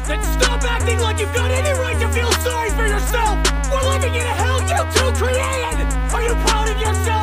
Then stop acting like you've got any right to feel sorry for yourself! We're living in a hell you two created! Are you proud of yourself?